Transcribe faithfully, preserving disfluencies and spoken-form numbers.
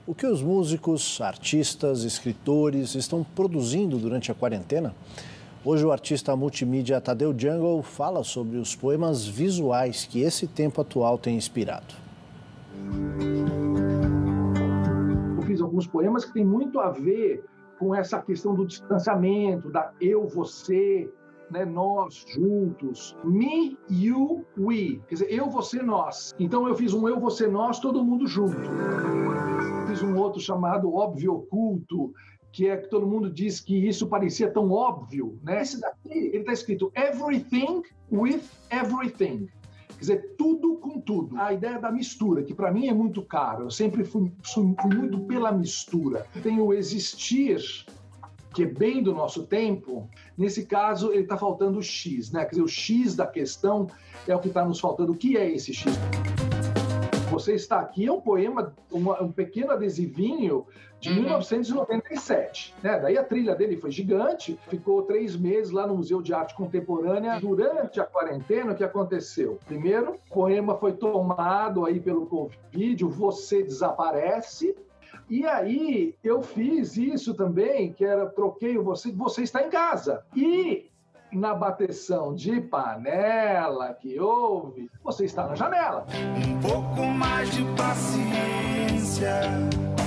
O que os músicos, artistas, escritores estão produzindo durante a quarentena? Hoje o artista multimídia Tadeu Jungle fala sobre os poemas visuais que esse tempo atual tem inspirado. Eu fiz alguns poemas que têm muito a ver com essa questão do distanciamento, da eu, você, né, nós juntos, me, you, we, quer dizer, eu, você, nós. Então eu fiz um eu, você, nós, todo mundo junto. Fiz um outro chamado Óbvio Oculto, que é que todo mundo diz que isso parecia tão óbvio, né? Esse daqui, ele está escrito everything with everything. Quer dizer, tudo com tudo. A ideia da mistura, que para mim é muito caro. Eu sempre fui, fui muito pela mistura. Tem o existir, que é bem do nosso tempo. Nesse caso, ele está faltando o X, né? Quer dizer, o X da questão é o que está nos faltando. O que é esse X? Você Está Aqui é um poema, uma, um pequeno adesivinho de uhum. mil novecentos e noventa e sete. Né? Daí a trilha dele foi gigante, ficou três meses lá no Museu de Arte Contemporânea. Durante a quarentena, o que aconteceu? Primeiro, o poema foi tomado aí pelo Covid, o Você Desaparece. E aí eu fiz isso também, que era, troquei o Você, Você Está em Casa. E na bateção de panela que houve, você está na janela. Um pouco mais de paciência.